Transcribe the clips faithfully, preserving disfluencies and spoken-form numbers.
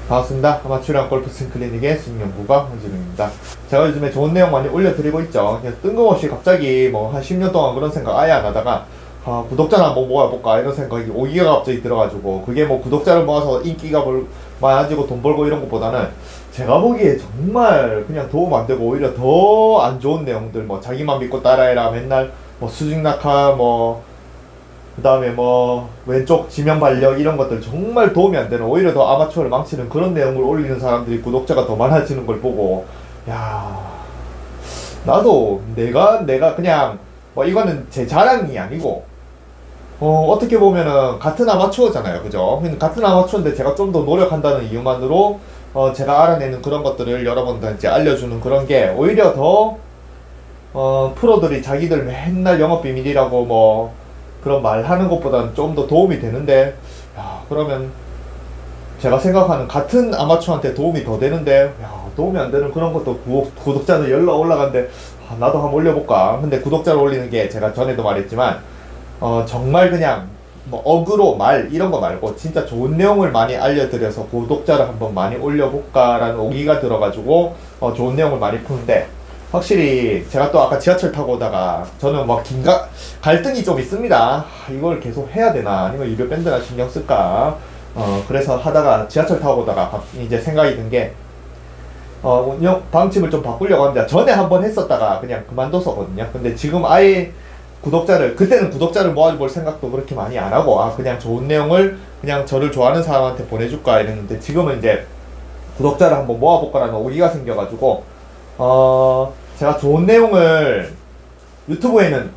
반갑습니다. 아마추어랑 골프 스윙 클리닉의 스윙연구가 홍진웅입니다. 제가 요즘에 좋은 내용 많이 올려드리고 있죠. 그냥 뜬금없이 갑자기 뭐 한 십 년 동안 그런 생각 아예 안 하다가 아, 구독자를 한번 모아볼까 이런 생각이 오기가 갑자기 들어가지고, 그게 뭐 구독자를 모아서 인기가 벌, 많아지고 돈 벌고 이런 것보다는 제가 보기에 정말 그냥 도움 안 되고 오히려 더 안 좋은 내용들, 뭐 자기만 믿고 따라해라, 맨날 뭐 수직 낙하, 뭐 그 다음에 뭐 왼쪽 지면 발력 이런 것들 정말 도움이 안 되는, 오히려 더 아마추어를 망치는 그런 내용을 올리는 사람들이 구독자가 더 많아지는 걸 보고, 야, 나도 내가 내가 그냥 뭐 이거는 제 자랑이 아니고 어 어떻게 보면은 같은 아마추어잖아요, 그죠? 같은 아마추어인데 제가 좀 더 노력한다는 이유만으로 어 제가 알아내는 그런 것들을 여러분들한테 알려주는 그런 게 오히려 더 어 프로들이 자기들 맨날 영업 비밀이라고 뭐 그런 말 하는 것보다는 좀 더 도움이 되는데, 야, 그러면 제가 생각하는 같은 아마추어한테 도움이 더 되는데, 야, 도움이 안 되는 그런 것도 구, 구독자는 열러 올라가는데, 아, 나도 한번 올려볼까. 근데 구독자를 올리는 게 제가 전에도 말했지만 어 정말 그냥 뭐 어그로 말 이런 거 말고 진짜 좋은 내용을 많이 알려드려서 구독자를 한번 많이 올려볼까 라는 오기가 들어가지고 어 좋은 내용을 많이 푸는데, 확실히 제가 또 아까 지하철 타고 오다가 저는 막 긴가 갈등이 좀 있습니다. 아, 이걸 계속 해야 되나 아니면 유료 밴드나 신경 쓸까. 어 그래서 하다가 지하철 타고 오다가 이제 생각이 든 게 어 운영 방침을 좀 바꾸려고 합니다. 전에 한번 했었다가 그냥 그만뒀었거든요. 근데 지금 아예 구독자를, 그때는 구독자를 모아볼 생각도 그렇게 많이 안 하고 아 그냥 좋은 내용을 그냥 저를 좋아하는 사람한테 보내줄까 이랬는데, 지금은 이제 구독자를 한번 모아볼까라는 오기가 생겨가지고 어 제가 좋은 내용을 유튜브에는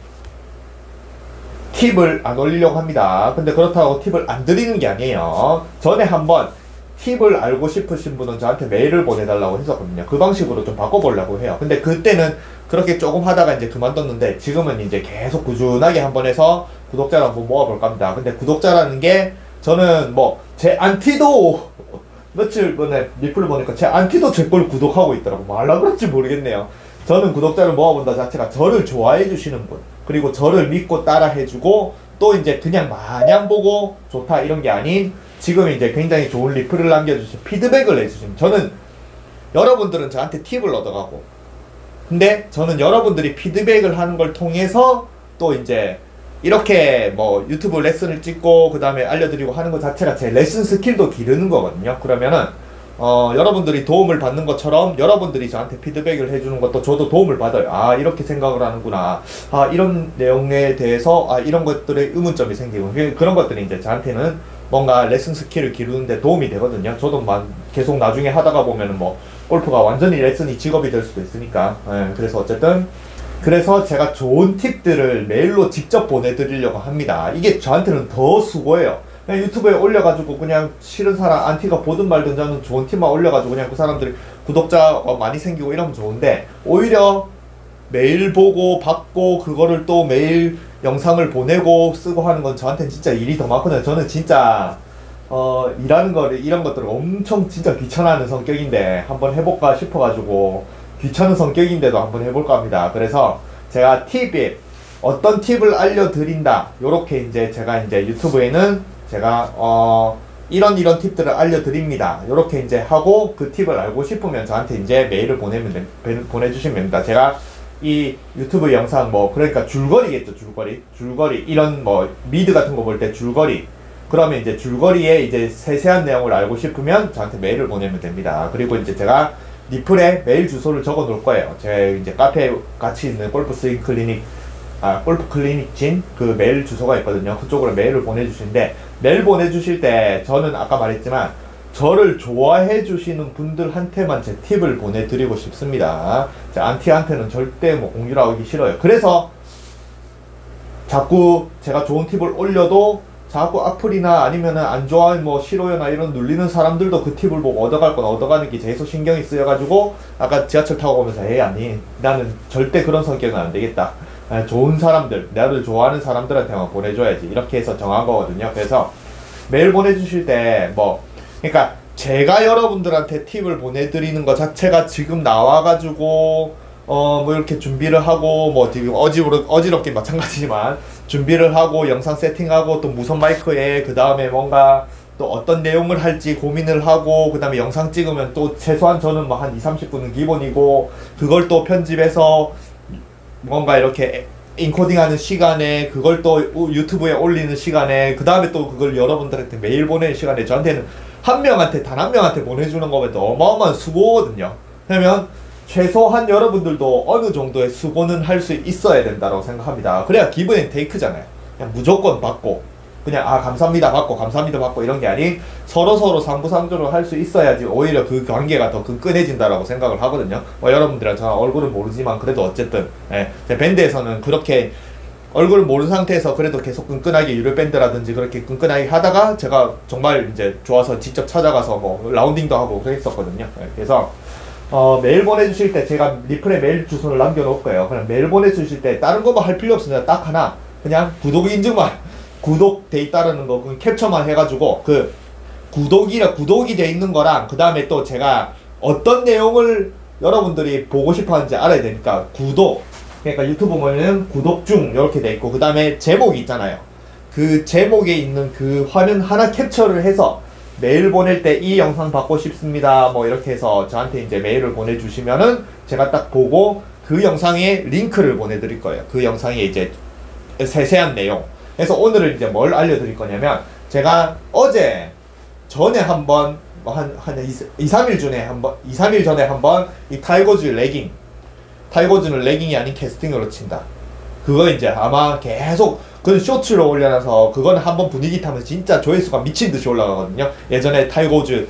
팁을 안 올리려고 합니다. 근데 그렇다고 팁을 안 드리는 게 아니에요. 전에 한번 팁을 알고 싶으신 분은 저한테 메일을 보내달라고 했었거든요. 그 방식으로 좀 바꿔보려고 해요. 근데 그때는 그렇게 조금 하다가 이제 그만뒀는데, 지금은 이제 계속 꾸준하게 한번 해서 구독자를 한번 모아볼까 합니다. 근데 구독자라는 게 저는 뭐 제 안티도 며칠 전에 리플을 보니까 제 안티도 제 걸 구독하고 있더라고. 말라 그런지 모르겠네요. 저는 구독자를 모아본다 자체가 저를 좋아해 주시는 분, 그리고 저를 믿고 따라 해주고 또 이제 그냥 마냥 보고 좋다 이런 게 아닌, 지금 이제 굉장히 좋은 리플을 남겨주신, 피드백을 해주신, 저는 여러분들은 저한테 팁을 얻어가고, 근데 저는 여러분들이 피드백을 하는 걸 통해서 또 이제 이렇게 뭐 유튜브 레슨을 찍고 그 다음에 알려드리고 하는 것 자체가 제 레슨 스킬도 기르는 거거든요. 그러면은 어 여러분들이 도움을 받는 것처럼 여러분들이 저한테 피드백을 해주는 것도 저도 도움을 받아요. 아 이렇게 생각을 하는구나, 아 이런 내용에 대해서 아 이런 것들의 의문점이 생기고, 그런 것들이 이제 저한테는 뭔가 레슨 스킬을 기르는데 도움이 되거든요. 저도 막 계속 나중에 하다가 보면은 뭐 골프가 완전히 레슨이 직업이 될 수도 있으니까. 예, 그래서 어쨌든 그래서 제가 좋은 팁들을 메일로 직접 보내드리려고 합니다. 이게 저한테는 더 수고해요. 그냥 유튜브에 올려가지고 그냥 싫은 사람 안티가 보든 말든 저는 좋은 팁만 올려가지고 그냥 그 사람들이 구독자가 많이 생기고 이러면 좋은데, 오히려 메일 보고 받고 그거를 또 메일 영상을 보내고 쓰고 하는 건 저한테는 진짜 일이 더 많거든요. 저는 진짜 어 일하는 거를, 이런 것들을 엄청 진짜 귀찮아하는 성격인데 한번 해볼까 싶어가지고, 귀찮은 성격인데도 한번 해볼까 합니다. 그래서 제가 팁이 어떤 팁을 알려드린다, 요렇게 이제 제가 이제 유튜브에는 제가 어 이런 이런 팁들을 알려드립니다, 요렇게 이제 하고, 그 팁을 알고 싶으면 저한테 이제 메일을 보내면 되, 보내주시면 됩니다. 제가 이 유튜브 영상 뭐 그러니까 줄거리겠죠. 줄거리 줄거리 이런 뭐 미드 같은 거 볼 때 줄거리, 그러면 이제 줄거리에 이제 세세한 내용을 알고 싶으면 저한테 메일을 보내면 됩니다. 그리고 이제 제가 리플에 메일 주소를 적어 놓을 거예요. 제 이제 카페에 같이 있는 골프 스윙 클리닉, 아 골프 클리닉 진 그 메일 주소가 있거든요. 그쪽으로 메일을 보내주시는데, 메일 보내주실 때 저는 아까 말했지만 저를 좋아해 주시는 분들한테만 제 팁을 보내드리고 싶습니다. 제 안티한테는 절대 뭐 공유를 하기 싫어요. 그래서 자꾸 제가 좋은 팁을 올려도 자꾸 악플이나 아니면은 안 좋아요, 뭐 싫어요나 이런 눌리는 사람들도 그 팁을 보고 얻어갈 건 얻어가는 게 계속 신경이 쓰여가지고, 아까 지하철 타고 오면서 에이 아니 나는 절대 그런 성격은 안 되겠다, 아, 좋은 사람들, 나를 좋아하는 사람들한테만 보내줘야지, 이렇게 해서 정한 거거든요. 그래서 메일 보내주실 때 뭐 그러니까 제가 여러분들한테 팁을 보내드리는 것 자체가 지금 나와가지고 어 뭐 이렇게 준비를 하고 뭐 되게 어지럽, 어지럽게 마찬가지지만 준비를 하고 영상 세팅하고 또 무선 마이크에 그 다음에 뭔가 또 어떤 내용을 할지 고민을 하고, 그 다음에 영상 찍으면 또 최소한 저는 뭐 한 이삼십 분은 기본이고, 그걸 또 편집해서 뭔가 이렇게 인코딩하는 시간에, 그걸 또 유튜브에 올리는 시간에, 그 다음에 또 그걸 여러분들한테 메일 보내는 시간에, 저한테는 한 명한테, 단 한 명한테 보내주는 거면 어마어마한 수고거든요. 그러면 최소한 여러분들도 어느 정도의 수고는 할 수 있어야 된다고 생각합니다. 그래야 기브 앤 테이크잖아요. 그냥 무조건 받고, 그냥 아 감사합니다 받고 감사합니다 받고 이런 게 아닌, 서로서로 상부상조를 할 수 있어야지 오히려 그 관계가 더 끈끈해진다라고 생각을 하거든요. 뭐 여러분들은 저 얼굴은 모르지만 그래도 어쨌든 예, 제 밴드에서는 그렇게 얼굴을 모르는 상태에서 그래도 계속 끈끈하게 유료 밴드라든지 그렇게 끈끈하게 하다가, 제가 정말 이제 좋아서 직접 찾아가서 뭐 라운딩도 하고 그랬었거든요. 예, 그래서 어, 메일 보내주실 때 제가 리플에 메일 주소를 남겨놓을 거예요. 그냥 메일 보내주실 때 다른 거 뭐 할 필요 없습니다. 딱 하나, 그냥 구독 인증만, 구독돼 있다라는 거 그 캡처만 해가지고, 그 구독이라 구독이 돼 있는 거랑, 그 다음에 또 제가 어떤 내용을 여러분들이 보고 싶어 하는지 알아야 되니까, 구독, 그러니까 유튜브 보면은 구독 중 이렇게 돼 있고, 그 다음에 제목이 있잖아요. 그 제목에 있는 그 화면 하나 캡처를 해서 메일 보낼 때 이 영상 받고 싶습니다 뭐 이렇게 해서 저한테 이제 메일을 보내주시면은 제가 딱 보고 그 영상에 링크를 보내드릴 거예요. 그 영상에 이제 세세한 내용. 그래서 오늘은 이제 뭘 알려드릴 거냐면, 제가 어제 전에 한번 뭐 한 한 이, 삼 일 전에 한번 이, 삼 일 전에 한번 이 타이거즈 레깅, 타이거즈는 레깅이 아닌 캐스팅으로 친다. 그거 이제 아마 계속 그건 쇼츠로 올려놔서, 그거는 한번 분위기 타면 진짜 조회수가 미친 듯이 올라가거든요. 예전에 타이거즈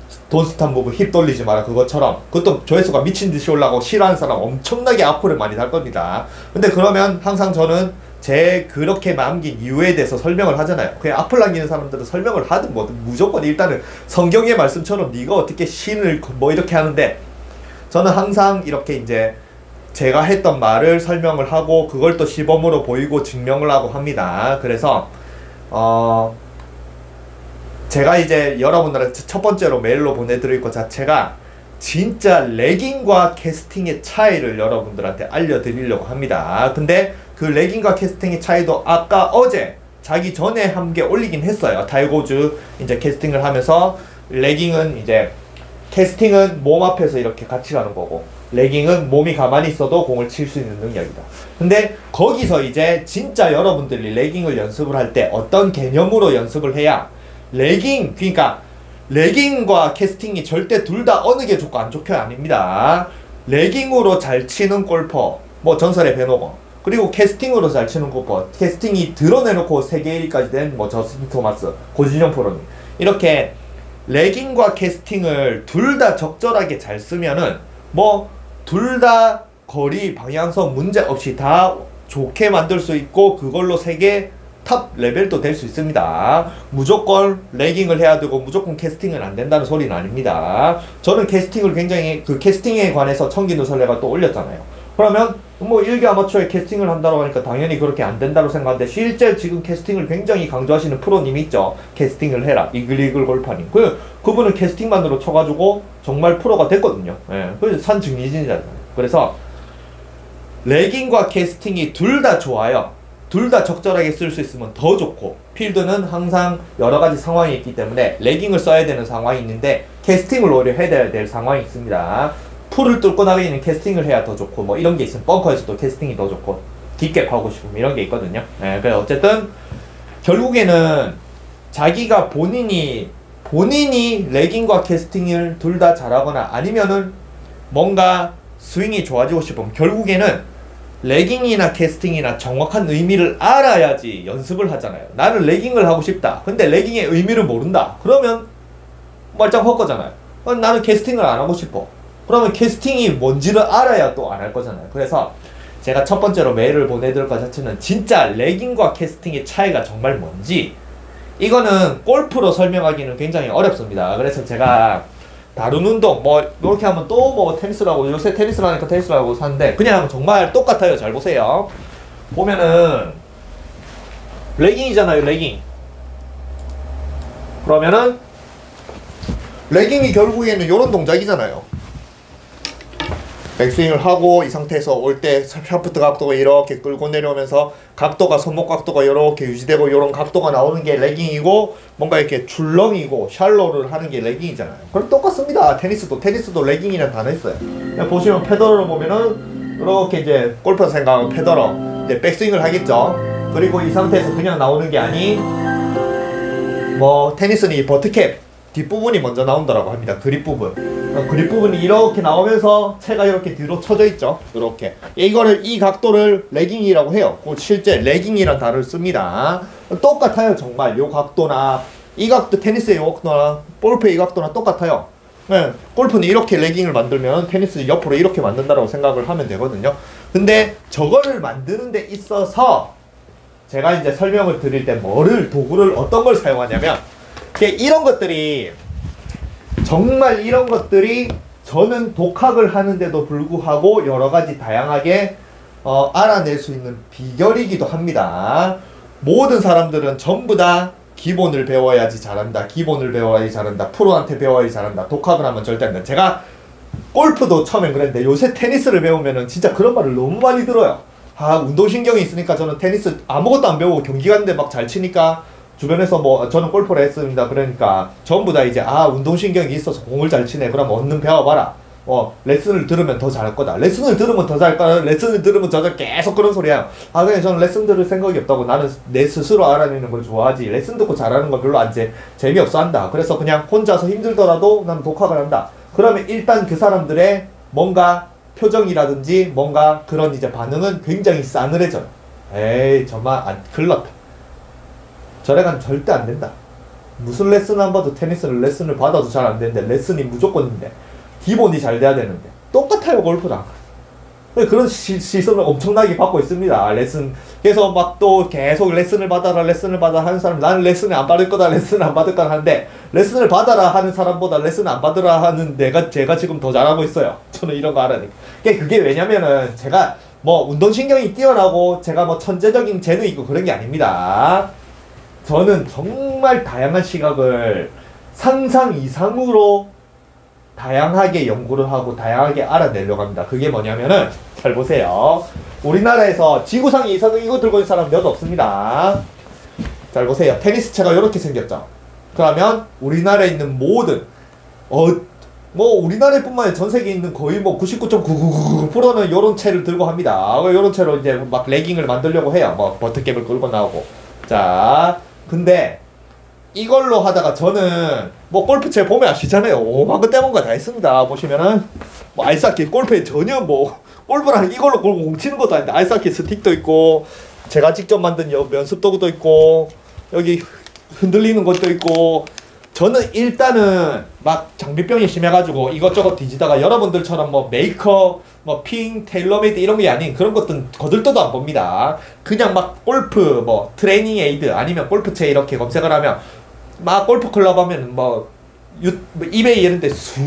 돈스탑 무브 힙 돌리지 마라 그것처럼, 그것도 조회수가 미친 듯이 올라가고 싫어하는 사람 엄청나게 악플을 많이 달 겁니다. 근데 그러면 항상 저는 제 그렇게 남긴 이유에 대해서 설명을 하잖아요. 그냥 악플 남기는 사람들은 설명을 하든 뭐든 무조건 일단은 성경의 말씀처럼 네가 어떻게 신을 뭐 이렇게 하는데, 저는 항상 이렇게 이제 제가 했던 말을 설명을 하고, 그걸 또 시범으로 보이고 증명을 하고 합니다. 그래서 어 제가 이제 여러분들한테 첫 번째로 메일로 보내드릴 것 자체가 진짜 레깅과 캐스팅의 차이를 여러분들한테 알려드리려고 합니다. 근데 그 레깅과 캐스팅의 차이도 아까 어제 자기 전에 한 개 올리긴 했어요. 타이거즈 이제 캐스팅을 하면서, 레깅은 이제 캐스팅은 몸 앞에서 이렇게 같이 가는 거고, 레깅은 몸이 가만히 있어도 공을 칠 수 있는 능력이다. 근데 거기서 이제 진짜 여러분들이 레깅을 연습을 할 때 어떤 개념으로 연습을 해야, 레깅, 그러니까 레깅과 캐스팅이 절대 둘 다 어느 게 좋고 안 좋게 아닙니다. 레깅으로 잘 치는 골퍼, 뭐 전설의 베노거, 그리고 캐스팅으로 잘 치는 골퍼, 캐스팅이 드러내놓고 세계 일 위까지 된 뭐 저스틴 토마스, 고진영 프로님, 이렇게 레깅과 캐스팅을 둘 다 적절하게 잘 쓰면은 뭐 둘 다 거리 방향성 문제 없이 다 좋게 만들 수 있고, 그걸로 세계 탑 레벨도 될 수 있습니다. 무조건 레깅을 해야 되고 무조건 캐스팅은 안 된다는 소리는 아닙니다. 저는 캐스팅을 굉장히, 그 캐스팅에 관해서 청기누설레가 또 올렸잖아요. 그러면 뭐 일개 아마추어에 캐스팅을 한다고 하니까 당연히 그렇게 안 된다고 생각하는데, 실제 지금 캐스팅을 굉장히 강조하시는 프로님이 있죠. 캐스팅을 해라, 이글이글 골파님. 그, 그분은 캐스팅만으로 쳐가지고 정말 프로가 됐거든요. 예, 그래서 산 증리진이잖아요. 그래서 레깅과 캐스팅이 둘 다 좋아요. 둘 다 적절하게 쓸 수 있으면 더 좋고, 필드는 항상 여러 가지 상황이 있기 때문에 레깅을 써야 되는 상황이 있는데 캐스팅을 오히려 해야 될 상황이 있습니다. 풀을 뚫고 나가기는 캐스팅을 해야 더 좋고, 뭐 이런 게 있으면 벙커에서도 캐스팅이 더 좋고, 깊게 파고 싶으면 이런 게 있거든요. 네, 그래서 어쨌든 결국에는 자기가 본인이 본인이 레깅과 캐스팅을 둘 다 잘하거나 아니면은 뭔가 스윙이 좋아지고 싶으면 결국에는 레깅이나 캐스팅이나 정확한 의미를 알아야지 연습을 하잖아요. 나는 레깅을 하고 싶다. 근데 레깅의 의미를 모른다. 그러면 말짱 헛거잖아요. 나는 캐스팅을 안 하고 싶어. 그러면 캐스팅이 뭔지를 알아야 또 안 할 거잖아요. 그래서 제가 첫 번째로 메일을 보내드릴 것 자체는 진짜 레깅과 캐스팅의 차이가 정말 뭔지, 이거는 골프로 설명하기는 굉장히 어렵습니다. 그래서 제가 다른 운동 뭐 이렇게 하면 또 뭐 테니스라고, 요새 테니스를 하니까 테니스라고 사는데 그냥 정말 똑같아요. 잘 보세요. 보면은 레깅이잖아요. 레깅. 그러면은 레깅이 결국에는 요런 동작이잖아요. 백스윙을 하고 이 상태에서 올 때 샤프트 각도가 이렇게 끌고 내려오면서 각도가 손목 각도가 이렇게 유지되고 이런 각도가 나오는 게 레깅이고 뭔가 이렇게 줄렁이고 샬로를 하는 게 레깅이잖아요. 그럼 똑같습니다. 테니스도 테니스도 레깅이라는 단어 있어요. 보시면 페더러를 보면은 이렇게 이제 골퍼 생각하면 페더러 이제 백스윙을 하겠죠. 그리고 이 상태에서 그냥 나오는 게 아닌 뭐 테니스는 이 버트캡 뒷부분이 먼저 나온다라고 합니다. 그립 부분. 그립 부분이 이렇게 나오면서 채가 이렇게 뒤로 쳐져 있죠. 이렇게. 이거를 이 각도를 레깅이라고 해요. 실제 레깅이란 단어를 씁니다. 똑같아요. 정말 요 각도나 이 각도 테니스의 요 각도나 골프의 이 각도나 똑같아요. 네, 골프는 이렇게 레깅을 만들면 테니스 옆으로 이렇게 만든다라고 생각을 하면 되거든요. 근데 저거를 만드는 데 있어서 제가 이제 설명을 드릴 때 뭐를 도구를 어떤 걸 사용하냐면 이런 것들이 정말 이런 것들이 저는 독학을 하는데도 불구하고 여러 가지 다양하게 어, 알아낼 수 있는 비결이기도 합니다. 모든 사람들은 전부 다 기본을 배워야지 잘한다. 기본을 배워야지 잘한다. 프로한테 배워야지 잘한다. 독학을 하면 절대 안 된다. 제가 골프도 처음엔 그랬는데 요새 테니스를 배우면은 진짜 그런 말을 너무 많이 들어요. 아, 운동신경이 있으니까 저는 테니스 아무것도 안 배우고 경기 갔는데 막 잘 치니까 주변에서 뭐 저는 골프를 했습니다. 그러니까 전부 다 이제 아 운동신경이 있어서 공을 잘 치네. 그럼 얼른 배워봐라. 어 레슨을 들으면 더 잘할 거다. 레슨을 들으면 더 잘할 거다. 레슨을 들으면 더 잘 계속 그런 소리야. 아 그냥 저는 레슨 들을 생각이 없다고. 나는 내 스스로 알아내는 걸 좋아하지. 레슨 듣고 잘하는 거 별로 안 재, 재미없어 한다. 그래서 그냥 혼자서 힘들더라도 나는 독학을 한다. 그러면 일단 그 사람들의 뭔가 표정이라든지 뭔가 그런 이제 반응은 굉장히 싸늘해져요. 에이 정말 안 글렀다. 저래가는 절대 안 된다. 무슨 레슨 안 봐도 테니스를 레슨을 받아도 잘 안 되는데 레슨이 무조건인데 기본이 잘 돼야 되는데 똑같아요 골프랑. 그런 시, 시선을 엄청나게 받고 있습니다. 레슨 그래서 막 또 계속 레슨을 받아라 레슨을 받아라 하는 사람 나는 레슨을 안 받을 거다 레슨을 안 받을 거다 하는데 레슨을 받아라 하는 사람보다 레슨을 안 받으라 하는 내가 제가 지금 더 잘하고 있어요. 저는 이런 거 알아니까. 그게 왜냐면은 제가 뭐 운동신경이 뛰어나고 제가 뭐 천재적인 재능이 있고 그런 게 아닙니다. 저는 정말 다양한 시각을 상상 이상으로 다양하게 연구를 하고 다양하게 알아내려고 합니다. 그게 뭐냐면은 잘 보세요. 우리나라에서 지구상에 이거 들고 있는 사람 몇 없습니다. 잘 보세요. 테니스채가 이렇게 생겼죠. 그러면 우리나라에 있는 모든 어, 뭐 우리나라뿐만 아니라 전 세계에 있는 거의 뭐 구십구 점 구구구구 퍼센트는 요런 채를 들고 합니다. 요런 채로 이제 막 레깅을 만들려고 해요. 뭐 버트캡을 끌고 나오고. 자, 근데 이걸로 하다가 저는 뭐 골프채 보면 아시잖아요. 오만거 떼먹은 다 했습니다. 보시면은 뭐 아이스하키 골프에 전혀 뭐 골프랑 이걸로 공 치는 것도 아닌데 아이스하키 스틱도 있고 제가 직접 만든 연습 도구도 있고 여기 흔들리는 것도 있고 저는 일단은 막 장비병이 심해가지고 이것저것 뒤지다가 여러분들처럼 뭐 메이커, 뭐 핑, 테일러메이드 이런 게 아닌 그런 것들은 거들떠도 안 봅니다. 그냥 막 골프, 뭐 트레이닝 에이드 아니면 골프채 이렇게 검색을 하면 막 골프 클럽 하면 뭐, 유, 뭐 이베이 이런 데 수,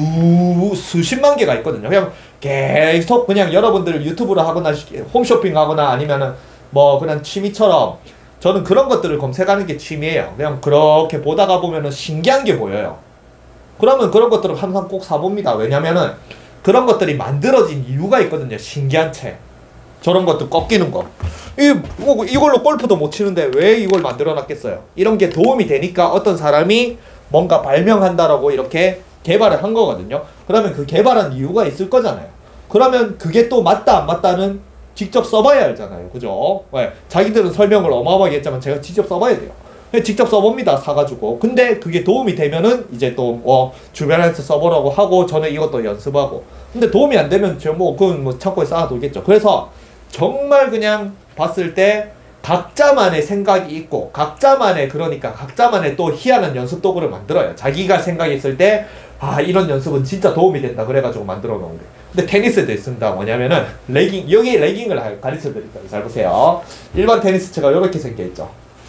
수십만 개가 있거든요. 그냥 계속 그냥 여러분들 유튜브로 하거나 홈쇼핑 하거나 아니면은 뭐 그냥 취미처럼 저는 그런 것들을 검색하는 게 취미예요. 그냥 그렇게 보다가 보면은 신기한 게 보여요. 그러면 그런 것들을 항상 꼭 사봅니다. 왜냐면은 그런 것들이 만들어진 이유가 있거든요. 신기한 채. 저런 것도 꺾이는 거. 이, 뭐, 이걸로 골프도 못 치는데 왜 이걸 만들어 놨겠어요? 이런 게 도움이 되니까 어떤 사람이 뭔가 발명한다라고 이렇게 개발을 한 거거든요. 그러면 그 개발한 이유가 있을 거잖아요. 그러면 그게 또 맞다 안 맞다는 직접 써봐야 알잖아요. 그죠? 왜? 자기들은 설명을 어마어마하게 했지만 제가 직접 써봐야 돼요. 직접 써봅니다. 사가지고. 근데 그게 도움이 되면은 이제 또 어, 주변에서 써보라고 하고 저는 이것도 연습하고. 근데 도움이 안 되면 저 뭐 그건 뭐 창고에 쌓아두겠죠. 그래서 정말 그냥 봤을 때 각자만의 생각이 있고 각자만의 그러니까 각자만의 또 희한한 연습 도구를 만들어요. 자기가 생각했을 때 아 이런 연습은 진짜 도움이 된다 그래가지고 만들어 놓은 게. 근데 테니스도 있습니다. 뭐냐면은 레깅 여기 레깅을 가르쳐 드릴게요. 잘 보세요. 일반 테니스채가 이렇게 생겨 있죠.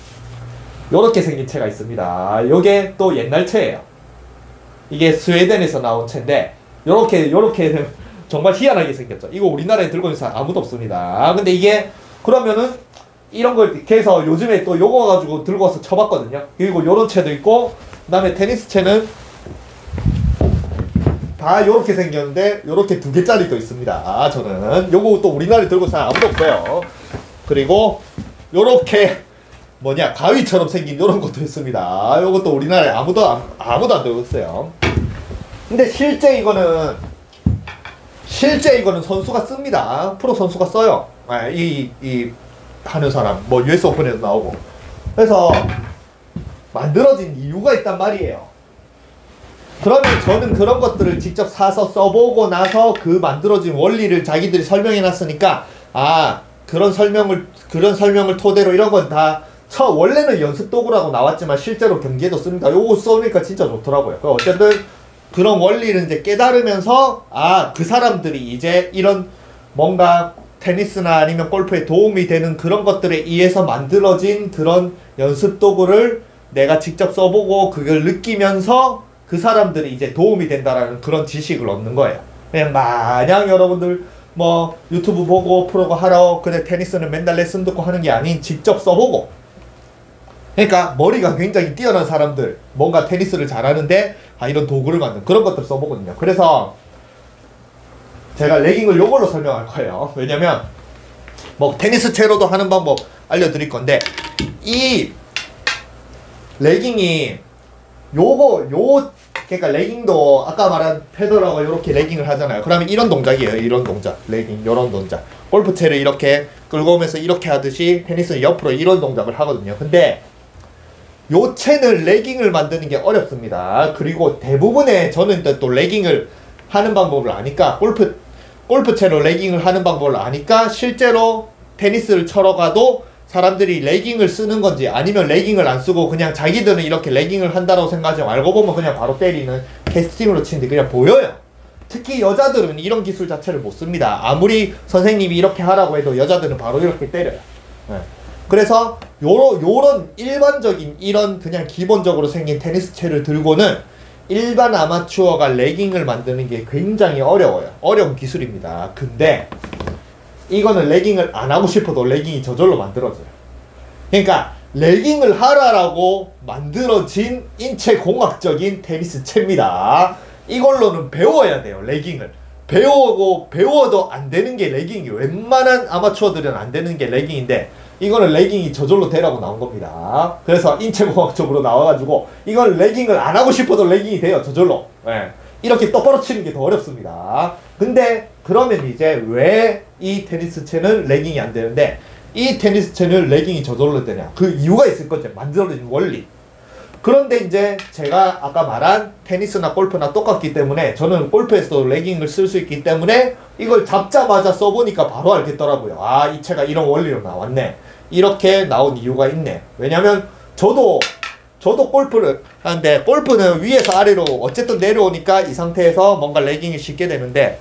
요렇게 생긴 채가 있습니다. 요게 또 옛날 채예요. 이게 스웨덴에서 나온 채인데 요렇게 요렇게 정말 희한하게 생겼죠. 이거 우리나라에 들고 있는 사람 아무도 없습니다. 근데 이게 그러면은 이런 걸 이렇게 해서 요즘에 또 요거 가지고 들고 와서 쳐봤거든요. 그리고 요런 채도 있고 그 다음에 테니스 채는 다 요렇게 생겼는데 요렇게 두 개짜리도 있습니다. 저는 요거 또 우리나라에 들고 사람 아무도 없어요. 그리고 요렇게 뭐냐 가위처럼 생긴 요런 것도 있습니다. 요것도 우리나라에 아무도 안, 아무도 안 들고 있어요. 근데 실제 이거는 실제 이거는 선수가 씁니다. 프로 선수가 써요. 아, 이, 이 하는 사람 뭐 유에스 오픈에도 나오고. 그래서 만들어진 이유가 있단 말이에요. 그러면 저는 그런 것들을 직접 사서 써보고 나서 그 만들어진 원리를 자기들이 설명해 놨으니까 아 그런 설명을 그런 설명을 토대로 이런 건 다 처 원래는 연습 도구라고 나왔지만 실제로 경기에도 씁니다. 요거 써니까 진짜 좋더라고요. 어쨌든 그런 원리를 이제 깨달으면서 아 그 사람들이 이제 이런 뭔가 테니스나 아니면 골프에 도움이 되는 그런 것들에 의해서 만들어진 그런 연습 도구를 내가 직접 써보고 그걸 느끼면서 그 사람들이 이제 도움이 된다라는 그런 지식을 얻는 거예요. 그냥 마냥 여러분들 뭐 유튜브 보고 프로가 하러 그래 테니스는 맨날 레슨 듣고 하는 게 아닌 직접 써보고, 그러니까 머리가 굉장히 뛰어난 사람들 뭔가 테니스를 잘하는데 아 이런 도구를 만든 그런 것들 써보거든요. 그래서 제가 레깅을 요걸로 설명할 거예요. 왜냐면 뭐 테니스 채로도 하는 방법 알려드릴 건데 이 레깅이 요거 요 그러니까 레깅도 아까 말한 페더러가 이렇게 레깅을 하잖아요. 그러면 이런 동작이에요. 이런 동작 레깅 요런 동작 골프채를 이렇게 끌고 오면서 이렇게 하듯이 테니스는 옆으로 이런 동작을 하거든요. 근데 요 채는 레깅을 만드는 게 어렵습니다. 그리고 대부분의 저는 또 레깅을 하는 방법을 아니까 골프 골프채로 레깅을 하는 방법을 아니까 실제로 테니스를 쳐러 가도 사람들이 레깅을 쓰는 건지 아니면 레깅을 안 쓰고 그냥 자기들은 이렇게 레깅을 한다고 생각하지 알고 보면 그냥 바로 때리는 캐스팅으로 치는데 그냥 보여요. 특히 여자들은 이런 기술 자체를 못 씁니다. 아무리 선생님이 이렇게 하라고 해도 여자들은 바로 이렇게 때려요. 네. 그래서 요런, 요런 일반적인 이런 그냥 기본적으로 생긴 테니스 채를 들고는 일반 아마추어가 레깅을 만드는 게 굉장히 어려워요. 어려운 기술입니다. 근데 이거는 레깅을 안 하고 싶어도 레깅이 저절로 만들어져요. 그러니까 레깅을 하라라고 만들어진 인체공학적인 테니스 채입니다. 이걸로는 배워야 돼요. 레깅을 배우고 배워도 안 되는 게 레깅이에요. 웬만한 아마추어들은 안 되는 게 레깅인데 이거는 레깅이 저절로 되라고 나온 겁니다. 그래서 인체공학적으로 나와가지고 이건 레깅을 안 하고 싶어도 레깅이 돼요. 저절로. 네. 이렇게 똑바로 치는 게 더 어렵습니다. 근데 그러면 이제 왜 이 테니스 채는 레깅이 안 되는데 이 테니스 채는 레깅이 저절로 되냐? 그 이유가 있을 거죠. 만들어진 원리. 그런데 이제 제가 아까 말한 테니스나 골프나 똑같기 때문에 저는 골프에서도 레깅을 쓸 수 있기 때문에 이걸 잡자마자 써보니까 바로 알겠더라고요. 아, 이 채가 이런 원리로 나왔네. 이렇게 나온 이유가 있네. 왜냐면 저도 저도 골프를 하는데 골프는 위에서 아래로 어쨌든 내려오니까 이 상태에서 뭔가 레깅이 쉽게 되는데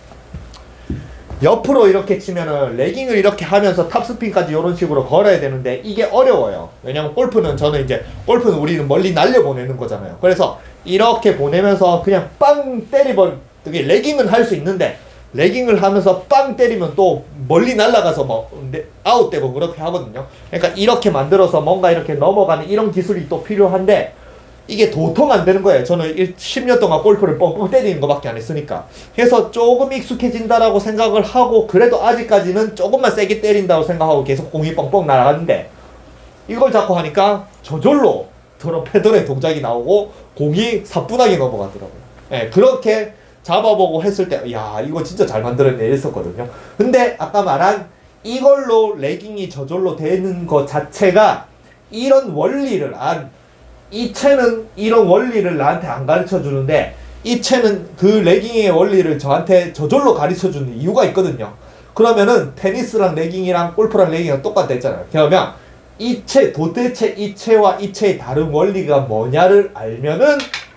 옆으로 이렇게 치면은 레깅을 이렇게 하면서 탑스핀까지 이런 식으로 걸어야 되는데 이게 어려워요. 왜냐면 골프는 저는 이제 골프는 우리는 멀리 날려보내는 거잖아요. 그래서 이렇게 보내면서 그냥 빵 때리버리 레깅은 할 수 있는데 레깅을 하면서 빵 때리면 또 멀리 날아가서 뭐 아웃되고 그렇게 하거든요. 그러니까 이렇게 만들어서 뭔가 이렇게 넘어가는 이런 기술이 또 필요한데 이게 도통 안 되는 거예요. 저는 십 년 동안 골프를 뻥뻥 때리는 것밖에 안 했으니까. 그래서 조금 익숙해진다라고 생각을 하고 그래도 아직까지는 조금만 세게 때린다고 생각하고 계속 공이 뻥뻥 날아가는데 이걸 자꾸 하니까 저절로 저런 패들의 동작이 나오고 공이 사뿐하게 넘어가더라고요. 네, 그렇게 잡아보고 했을 때 야 이거 진짜 잘 만들었네 이랬었거든요. 근데 아까 말한 이걸로 레깅이 저절로 되는 것 자체가 이런 원리를 안 이 채는 이런 원리를 나한테 안 가르쳐 주는데 이 채는 그 레깅의 원리를 저한테 저절로 가르쳐 주는 이유가 있거든요. 그러면은 테니스랑 레깅이랑 골프랑 레깅이랑 똑같다 했잖아요. 그러면 이 채 도대체 이 채와 이 채의 다른 원리가 뭐냐를 알면은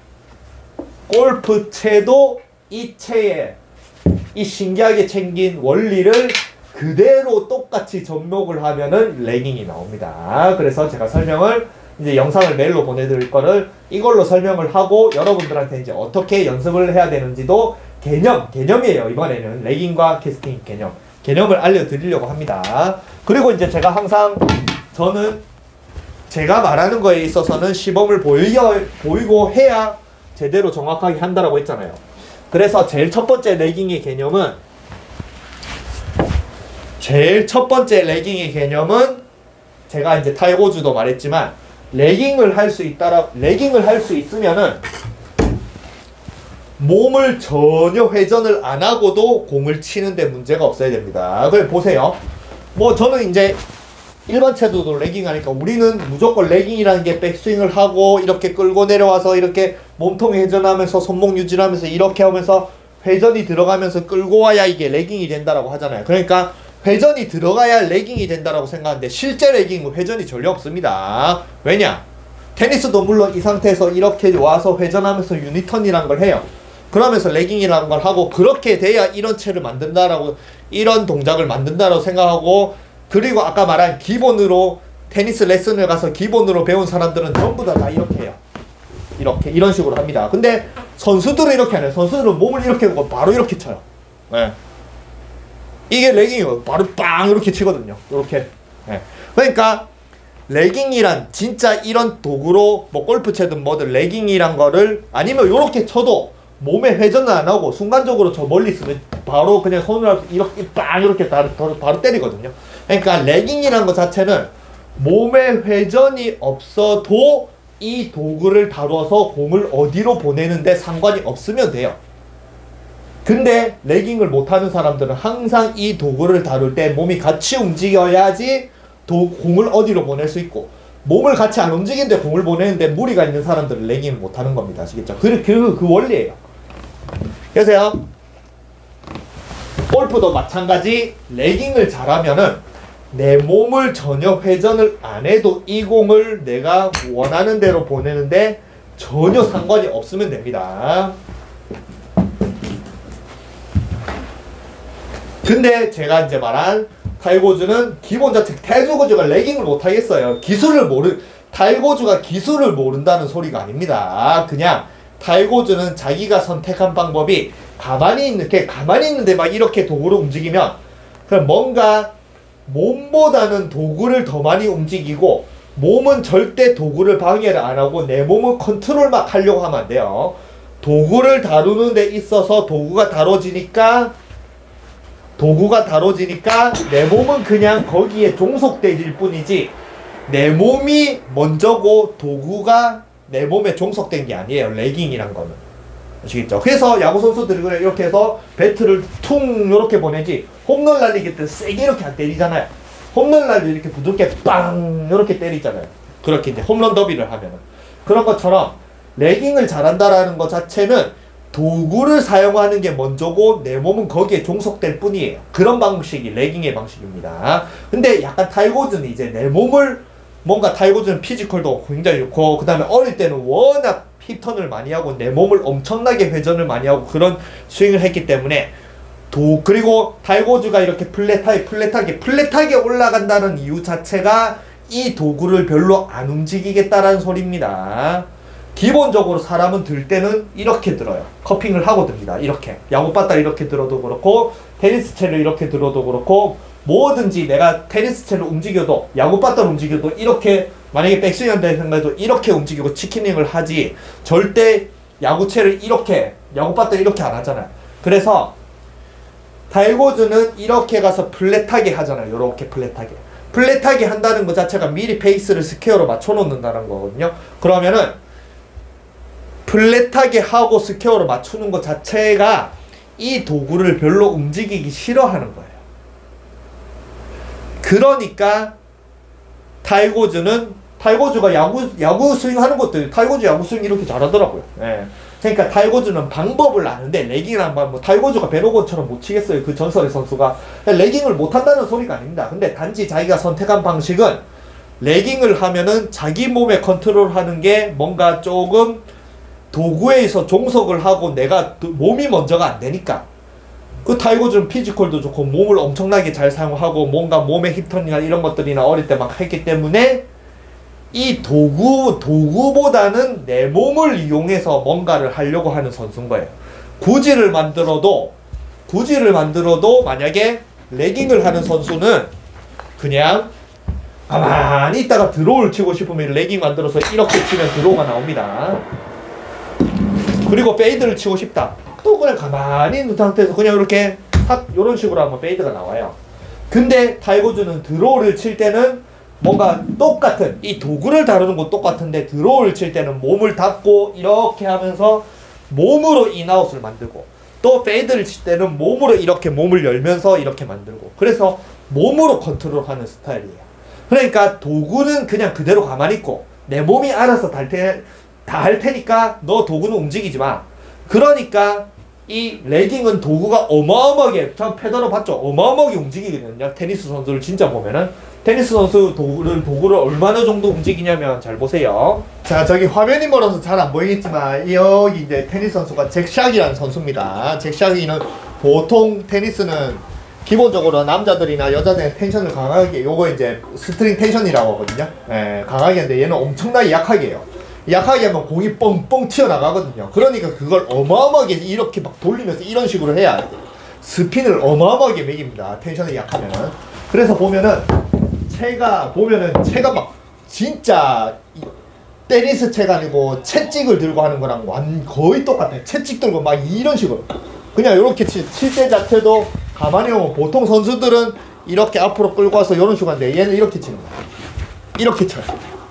골프 채도 이 채에 이 신기하게 생긴 원리를 그대로 똑같이 접목을 하면은 레깅이 나옵니다. 그래서 제가 설명을 이제 영상을 메일로 보내드릴 거를 이걸로 설명을 하고 여러분들한테 이제 어떻게 연습을 해야 되는지도 개념, 개념이에요. 이번에는 레깅과 캐스팅 개념, 개념을 알려드리려고 합니다. 그리고 이제 제가 항상 저는 제가 말하는 거에 있어서는 시범을 보여, 보이고 해야 제대로 정확하게 한다라고 했잖아요. 그래서 제일 첫 번째 레깅의 개념은 제일 첫 번째 레깅의 개념은 제가 이제 탈고주도 말했지만 레깅을 할 수 있다라 레깅을 할 수 있으면은 몸을 전혀 회전을 안 하고도 공을 치는데 문제가 없어야 됩니다. 그래 보세요. 뭐 저는 이제 일반 체조도 레깅 하니까 우리는 무조건 레깅이라는 게 백스윙을 하고 이렇게 끌고 내려와서 이렇게 몸통 회전하면서 손목 유지하면서 이렇게 하면서 회전이 들어가면서 끌고 와야 이게 레깅이 된다라고 하잖아요. 그러니까 회전이 들어가야 레깅이 된다라고 생각하는데 실제 레깅은 회전이 전혀 없습니다. 왜냐? 테니스도 물론 이 상태에서 이렇게 와서 회전하면서 유니턴이라는 걸 해요. 그러면서 레깅이라는 걸 하고 그렇게 돼야 이런 채를 만든다라고 이런 동작을 만든다라고 생각하고 그리고 아까 말한 기본으로 테니스 레슨을 가서 기본으로 배운 사람들은 전부 다 다 이렇게 해요. 이렇게 이런 식으로 합니다. 근데 선수들은 이렇게 안 해요. 선수들은 몸을 이렇게 하고 바로 이렇게 쳐요. 네. 이게 레깅이에요. 바로 빵 이렇게 치거든요. 이렇게. 네. 그러니까 레깅이란 진짜 이런 도구로 뭐 골프 채든 뭐든 레깅이란 거를 아니면 이렇게 쳐도 몸에 회전은 안 하고 순간적으로 저 멀리 있으면 바로 그냥 손으로 이렇게 빵 이렇게 바로, 바로 때리거든요. 그러니까 레깅이란 것 자체는 몸에 회전이 없어도 이 도구를 다뤄서 공을 어디로 보내는데 상관이 없으면 돼요. 근데 레깅을 못하는 사람들은 항상 이 도구를 다룰 때 몸이 같이 움직여야지 도, 공을 어디로 보낼 수 있고 몸을 같이 안 움직이는데 공을 보내는데 무리가 있는 사람들은 레깅을 못하는 겁니다. 아시겠죠? 그, 그, 그 원리예요. 그래서요 골프도 마찬가지 레깅을 잘하면은 내 몸을 전혀 회전을 안 해도 이 공을 내가 원하는 대로 보내는데 전혀 상관이 없으면 됩니다. 근데 제가 이제 말한 탈고주는 기본 자체 탈고주가 레깅을 못하겠어요. 기술을 모르 탈고주가 기술을 모른다는 소리가 아닙니다. 그냥 탈고주는 자기가 선택한 방법이 가만히 있는 게 가만히 있는데 막 이렇게 도구를 움직이면 그럼 뭔가 몸보다는 도구를 더 많이 움직이고 몸은 절대 도구를 방해를 안 하고 내 몸을 컨트롤 막 하려고 하면 안 돼요. 도구를 다루는 데 있어서 도구가 다뤄지니까 도구가 다뤄지니까 내 몸은 그냥 거기에 종속될 뿐이지 내 몸이 먼저고 도구가 내 몸에 종속된 게 아니에요. 레깅이란 거는. 아시겠죠? 그래서 야구 선수들이 그냥 이렇게 해서 배트를 퉁 이렇게 보내지 홈런 날리기 때 세게 이렇게 안 때리잖아요. 홈런 날리 이렇게 부드럽게 빵 이렇게 때리잖아요. 그렇게 이제 홈런 더비를 하면은 그런 것처럼 레깅을 잘한다라는 것 자체는 도구를 사용하는 게 먼저고 내 몸은 거기에 종속될 뿐이에요. 그런 방식이 레깅의 방식입니다. 근데 약간 탈고주는 이제 내 몸을 뭔가 탈고주는 피지컬도 굉장히 좋고 그 다음에 어릴 때는 워낙 힙턴을 많이 하고 내 몸을 엄청나게 회전을 많이 하고 그런 스윙을 했기 때문에 도 그리고 탈고주가 이렇게 플랫하게 플랫하게 플랫하게 올라간다는 이유 자체가 이 도구를 별로 안 움직이겠다라는 소리입니다. 기본적으로 사람은 들 때는 이렇게 들어요. 커핑을 하고 듭니다. 이렇게 야구바닥 이렇게 들어도 그렇고 테니스 채를 이렇게 들어도 그렇고 뭐든지 내가 테니스 채를 움직여도 야구바닥을 움직여도 이렇게 만약에 백스윙 한다는 생각해도 이렇게 움직이고 치킨닝을 하지 절대 야구채를 이렇게 야구바닥 이렇게 안 하잖아요. 그래서 탈고주는 이렇게 가서 플랫하게 하잖아요. 이렇게 플랫하게 플랫하게 한다는 것 자체가 미리 페이스를 스퀘어로 맞춰 놓는다는 거거든요. 그러면은 플랫하게 하고 스퀘어로 맞추는 것 자체가 이 도구를 별로 움직이기 싫어하는 거예요. 그러니까 탈고주는 탈고주가 야구 야구 스윙 하는 것도 탈고주 야구 스윙 이렇게 잘하더라고요. 예. 그러니까 탈고주는 방법을 아는데 레깅이란 말 뭐 탈고주가 베로건처럼 못 치겠어요. 그 전설의 선수가 레깅을 못 한다는 소리가 아닙니다. 근데 단지 자기가 선택한 방식은 레깅을 하면은 자기 몸에 컨트롤하는 게 뭔가 조금 도구에서 종속을 하고 내가 몸이 먼저가 안 되니까 그 탈고주는 피지컬도 좋고 몸을 엄청나게 잘 사용하고 뭔가 몸의 힙턴이나 이런 것들이나 어릴 때 막 했기 때문에 이 도구, 도구보다는 내 몸을 이용해서 뭔가를 하려고 하는 선수인 거예요. 구지를 만들어도 구지를 만들어도 만약에 레깅을 하는 선수는 그냥 가만히 있다가 드로우를 치고 싶으면 레깅 만들어서 이렇게 치면 드로우가 나옵니다. 그리고 페이드를 치고 싶다. 놔둬 그냥 가만히 있는 상태에서 그냥 이렇게 탁 이런 식으로 하면 페이드가 나와요. 근데 타이거즈는 드로우를 칠 때는 뭔가 똑같은 이 도구를 다루는 건 똑같은데 드로우를 칠 때는 몸을 닫고 이렇게 하면서 몸으로 인아웃을 만들고 또 페이드를 칠 때는 몸으로 이렇게 몸을 열면서 이렇게 만들고 그래서 몸으로 컨트롤하는 스타일이에요. 그러니까 도구는 그냥 그대로 가만히 있고 내 몸이 알아서 다 할 테니까 너 도구는 움직이지 마. 그러니까 이 레깅은 도구가 어마어마하게 참 페더러 봤죠? 어마어마하게 움직이거든요. 테니스 선수를 진짜 보면은 테니스 선수 도구를 도구를 얼마나 정도 움직이냐면 잘 보세요. 자, 저기 화면이 멀어서 잘 안 보이겠지만 여기 이제 테니스 선수가 잭 샥이라는 선수입니다. 잭 샥이는 보통 테니스는 기본적으로 남자들이나 여자들의 텐션을 강하게 요거 이제 스트링 텐션이라고 하거든요. 예, 강하게 하는데 얘는 엄청나게 약하게 해요. 약하게 하면 공이 뻥뻥 튀어나가거든요. 그러니까 그걸 어마어마하게 이렇게 막 돌리면서 이런 식으로 해야 돼요. 스핀을 어마어마하게 매깁니다. 텐션이 약하면은. 그래서 보면은 채가 보면은 채가 막 진짜 테니스 채가 아니고 채찍을 들고 하는 거랑 완 거의 똑같아요. 채찍 들고 막 이런 식으로 그냥 이렇게 칠 때 자체도 가만히 보면 보통 선수들은 이렇게 앞으로 끌고 와서 이런 식으로 하는데 얘는 이렇게 치는 거야. 이렇게 쳐요.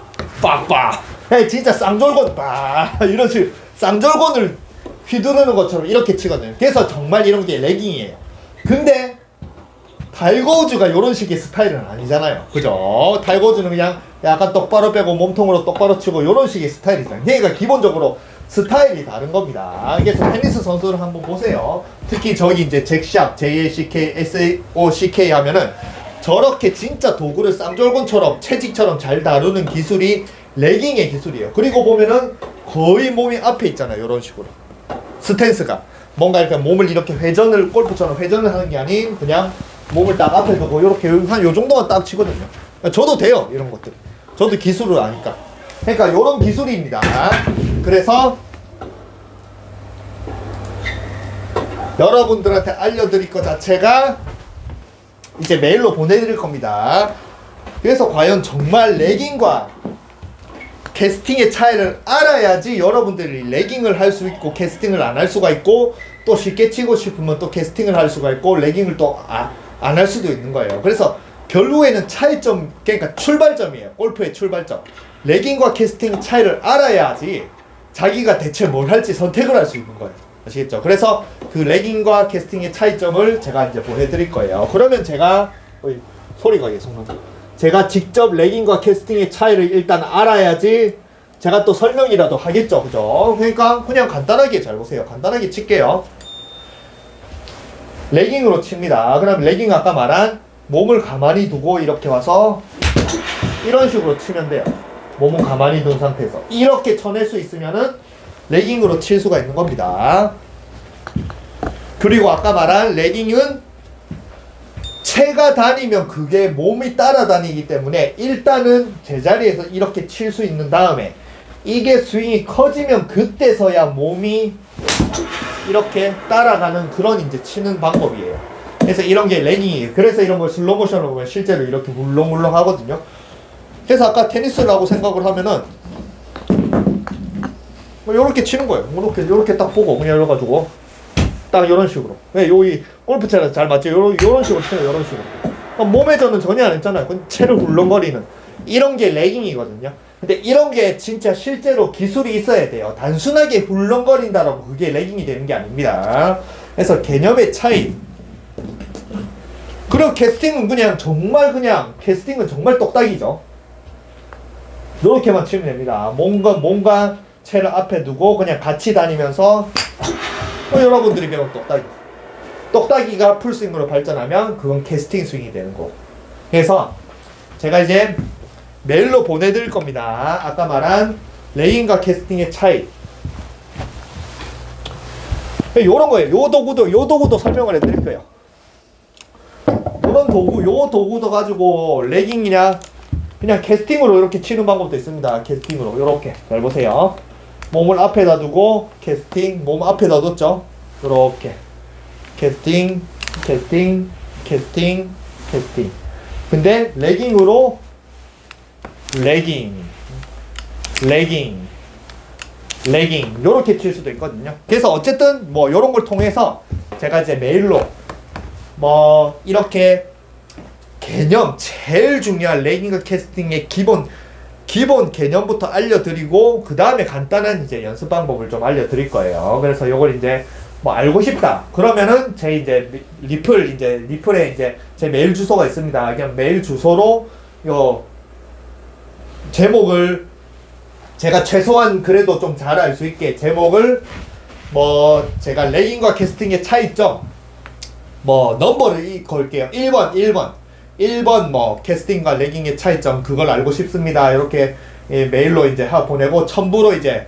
빡빡. 네, 진짜 쌍절곤 빡 이런 식으로 쌍절곤을 휘두르는 것처럼 이렇게 치거든요. 그래서 정말 이런 게 레깅이에요. 근데 타이거 우즈가 이런 식의 스타일은 아니잖아요. 그죠? 타이거 우즈는 그냥 약간 똑바로 빼고 몸통으로 똑바로 치고 이런 식의 스타일이잖아요. 그러니까 기본적으로 스타일이 다른 겁니다. 그래서 테니스 선수를 한번 보세요. 특히 저기 이제 잭샥, 제이 에이 씨 케이, 에스 에이 오 씨 케이 하면은 저렇게 진짜 도구를 쌍절곤처럼 채찍처럼 잘 다루는 기술이 레깅의 기술이에요. 그리고 보면은 거의 몸이 앞에 있잖아요. 이런 식으로 스탠스가 뭔가 이렇게 몸을 이렇게 회전을 골프처럼 회전을 하는 게 아닌 그냥 몸을 딱 앞에 두고 이렇게 한 요 정도만 딱 치거든요. 저도 돼요. 이런 것들 저도 기술을 아니까. 그러니까 이런 기술입니다. 그래서 여러분들한테 알려드릴 것 자체가 이제 메일로 보내드릴 겁니다. 그래서 과연 정말 레깅과 캐스팅의 차이를 알아야지 여러분들이 레깅을 할 수 있고 캐스팅을 안 할 수가 있고 또 쉽게 치고 싶으면 또 캐스팅을 할 수가 있고 레깅을 또 안 할 수도 있는 거예요. 그래서 결국에는 차이점, 그러니까 출발점이에요. 골프의 출발점. 레깅과 캐스팅 차이를 알아야지 자기가 대체 뭘 할지 선택을 할 수 있는 거예요. 아시겠죠? 그래서 그 레깅과 캐스팅의 차이점을 제가 이제 보여드릴 거예요. 그러면 제가 어이, 소리가 계속 나죠. 제가 직접 레깅과 캐스팅의 차이를 일단 알아야지 제가 또 설명이라도 하겠죠. 그죠? 그러니까 그냥 간단하게 잘 보세요. 간단하게 칠게요. 레깅으로 칩니다. 그럼 레깅 아까 말한 몸을 가만히 두고 이렇게 와서 이런 식으로 치면 돼요. 몸은 가만히 둔 상태에서 이렇게 쳐낼 수 있으면은 레깅으로 칠 수가 있는 겁니다. 그리고 아까 말한 레깅은 채가 다니면 그게 몸이 따라다니기 때문에 일단은 제자리에서 이렇게 칠 수 있는 다음에 이게 스윙이 커지면 그때서야 몸이 이렇게 따라가는 그런 이제 치는 방법이에요. 그래서 이런 게 레깅이에요. 그래서 이런 걸 슬로우 모션으로 보면 실제로 이렇게 물렁물렁 하거든요. 그래서 아까 테니스라고 생각을 하면은 요렇게 치는 거예요. 요렇게 요렇게 딱 보고 그냥 이래가지고 딱 요런 식으로. 네, 요이 골프채랑 잘 맞죠? 요런 요런 식으로 치는 요런 식으로. 그러니까 몸에 저는 전혀 안 했잖아요. 그건 채를 훌렁거리는 이런 게 레깅이거든요. 근데 이런 게 진짜 실제로 기술이 있어야 돼요. 단순하게 훌렁거린다라고 그게 레깅이 되는 게 아닙니다. 그래서 개념의 차이. 그리고 캐스팅은 그냥 정말 그냥 캐스팅은 정말 똑딱이죠. 이렇게만 치면 됩니다. 뭔가 뭔가 채를 앞에 두고 그냥 같이 다니면서 또 여러분들이 배운 똑딱이. 똑딱이가 풀스윙으로 발전하면 그건 캐스팅 스윙이 되는 거고. 그래서 제가 이제 메일로 보내드릴 겁니다. 아까 말한 레깅과 캐스팅의 차이. 요런 거예요. 요 도구도, 요 도구도 설명을 해드릴 거예요. 요런 도구, 요 도구도 가지고 레깅이냐, 그냥 캐스팅으로 이렇게 치는 방법도 있습니다. 캐스팅으로. 요렇게. 잘 보세요. 몸을 앞에다 두고, 캐스팅, 몸 앞에다 뒀죠. 요렇게. 캐스팅, 캐스팅, 캐스팅, 캐스팅. 근데 레깅으로 레깅, 레깅, 레깅 요렇게 칠 수도 있거든요. 그래서 어쨌든 뭐 요런 걸 통해서 제가 이제 메일로 뭐 이렇게 개념, 제일 중요한 레깅 캐스팅의 기본 기본 개념부터 알려드리고 그 다음에 간단한 이제 연습 방법을 좀 알려드릴 거예요. 그래서 요걸 이제 뭐 알고 싶다 그러면은 제 이제 리플 이제 리플에 이제 제 메일 주소가 있습니다. 그냥 메일 주소로 요 제목을 제가 최소한 그래도 좀 잘 알 수 있게 제목을 뭐 제가 레깅과 캐스팅의 차이점 뭐 넘버를 이 걸게요. 일 번 일 번 일 번 뭐 캐스팅과 레깅의 차이점 그걸 알고 싶습니다. 이렇게 예, 메일로 이제 하 보내고 첨부로 이제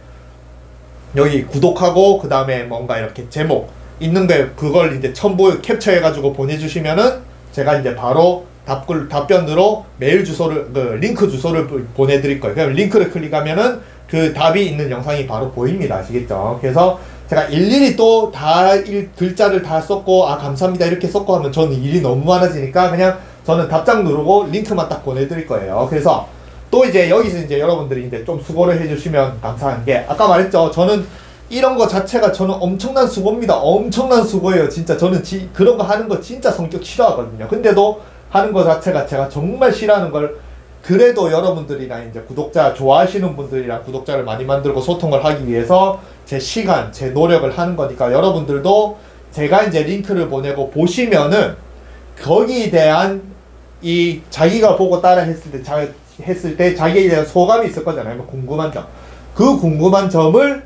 여기 구독하고 그 다음에 뭔가 이렇게 제목 있는 게 그걸 이제 첨부 캡처해 가지고 보내주시면은 제가 이제 바로 답글 답변으로 메일 주소를 그 링크 주소를 보내드릴 거예요. 그럼 링크를 클릭하면은 그 답이 있는 영상이 바로 보입니다. 아시겠죠? 그래서 제가 일일이 또 다 글자를 다 썼고 아 감사합니다 이렇게 썼고 하면 저는 일이 너무 많아지니까 그냥 저는 답장 누르고 링크만 딱 보내드릴 거예요. 그래서 또 이제 여기서 이제 여러분들이 이제 좀 수고를 해주시면 감사한 게 아까 말했죠. 저는 이런 거 자체가 저는 엄청난 수고입니다. 엄청난 수고예요. 진짜 저는 지, 그런 거 하는 거 진짜 성격 싫어하거든요. 근데도 하는 거 자체가 제가 정말 싫어하는 걸 그래도 여러분들이랑 이제 구독자 좋아하시는 분들이랑 구독자를 많이 만들고 소통을 하기 위해서 제 시간, 제 노력을 하는 거니까 여러분들도 제가 이제 링크를 보내고 보시면은 거기에 대한 이 자기가 보고 따라 했을 때 자, 했을 때 자기에 대한 소감이 있을 거잖아요. 궁금한 점. 그 궁금한 점을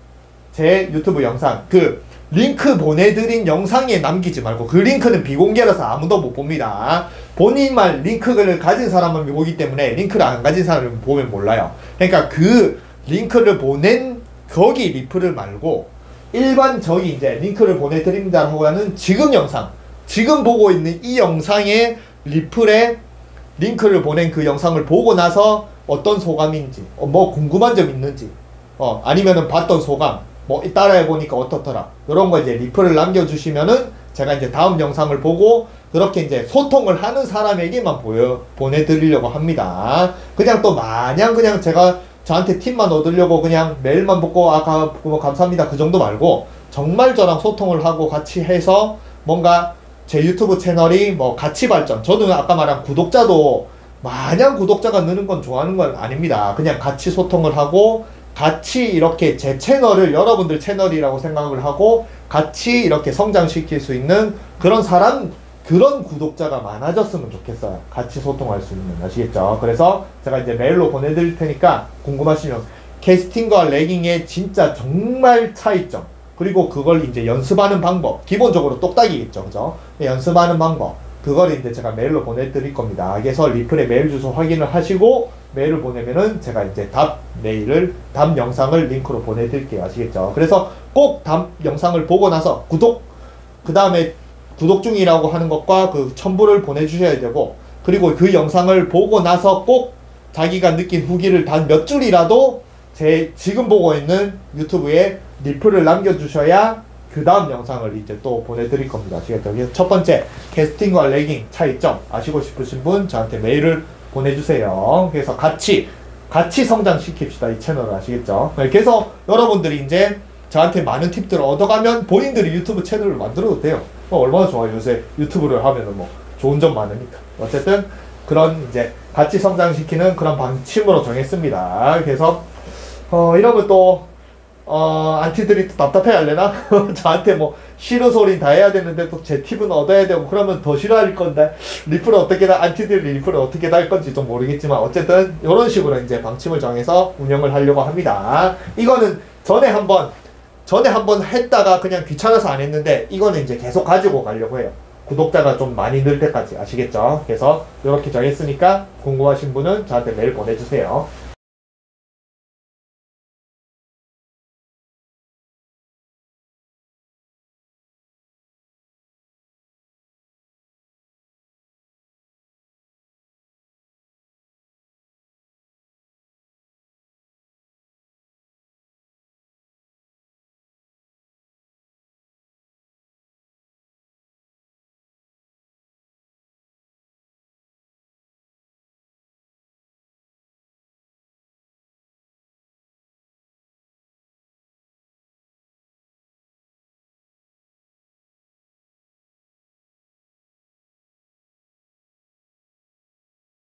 제 유튜브 영상 그 링크 보내드린 영상에 남기지 말고 그 링크는 비공개라서 아무도 못 봅니다. 본인만 링크를 가진 사람만 보기 때문에 링크를 안 가진 사람은 보면 몰라요. 그러니까 그 링크를 보낸 거기 리플을 말고 일반 저기 이제 링크를 보내드립니다 하고 하는 지금 영상 지금 보고 있는 이 영상에 리플에 링크를 보낸 그 영상을 보고 나서 어떤 소감인지 어, 뭐 궁금한 점 있는지 어 아니면은 봤던 소감 뭐 따라해보니까 어떻더라 이런 거 이제 리플을 남겨주시면은 제가 이제 다음 영상을 보고 그렇게 이제 소통을 하는 사람에게만 보여 보내드리려고 합니다. 그냥 또 마냥 그냥 제가 저한테 팁만 얻으려고 그냥 메일만 보고 아까 뭐 감사합니다 그 정도 말고 정말 저랑 소통을 하고 같이 해서 뭔가 제 유튜브 채널이 뭐 같이 발전 저는 아까 말한 구독자도 마냥 구독자가 느는 건 좋아하는 건 아닙니다. 그냥 같이 소통을 하고 같이 이렇게 제 채널을 여러분들 채널이라고 생각을 하고 같이 이렇게 성장시킬 수 있는 그런 사람 그런 구독자가 많아졌으면 좋겠어요. 같이 소통할 수 있는 아시겠죠? 그래서 제가 이제 메일로 보내드릴 테니까 궁금하시면 캐스팅과 레깅의 진짜 정말 차이점 그리고 그걸 이제 연습하는 방법 기본적으로 똑딱이겠죠 그죠? 연습하는 방법 그걸 이제 제가 메일로 보내드릴 겁니다. 그래서 리플에 메일 주소 확인을 하시고 메일을 보내면은 제가 이제 답 메일을 답 영상을 링크로 보내드릴게요. 아시겠죠? 그래서 꼭 답 영상을 보고 나서 구독 그 다음에 구독 중이라고 하는 것과 그 첨부를 보내주셔야 되고 그리고 그 영상을 보고 나서 꼭 자기가 느낀 후기를 단 몇 줄이라도 제 지금 보고 있는 유튜브에 리플을 남겨주셔야 그 다음 영상을 이제 또 보내드릴 겁니다. 아시겠죠? 그래서 첫 번째 캐스팅과 레깅 차이점 아시고 싶으신 분 저한테 메일을 보내주세요. 그래서 같이 같이 성장시킵시다 이 채널을 아시겠죠? 그래서 여러분들이 이제 저한테 많은 팁들을 얻어가면 본인들이 유튜브 채널을 만들어도 돼요. 어, 얼마나 좋아요. 요새 유튜브를 하면은 뭐 좋은 점 많으니까. 어쨌든 그런 이제 같이 성장시키는 그런 방침으로 정했습니다. 그래서 어 이러면 또 어 안티들이 또 답답해 할래나? 저한테 뭐 싫은 소리 다 해야 되는데 또 제 팁은 얻어야 되고 그러면 더 싫어할 건데 리플을 어떻게 다 안티들이 리플을 어떻게 달 건지 좀 모르겠지만 어쨌든 이런 식으로 이제 방침을 정해서 운영을 하려고 합니다. 이거는 전에 한번 전에 한번 했다가 그냥 귀찮아서 안 했는데 이거는 이제 계속 가지고 가려고 해요. 구독자가 좀 많이 늘 때까지 아시겠죠? 그래서 이렇게 정했으니까 궁금하신 분은 저한테 메일 보내주세요.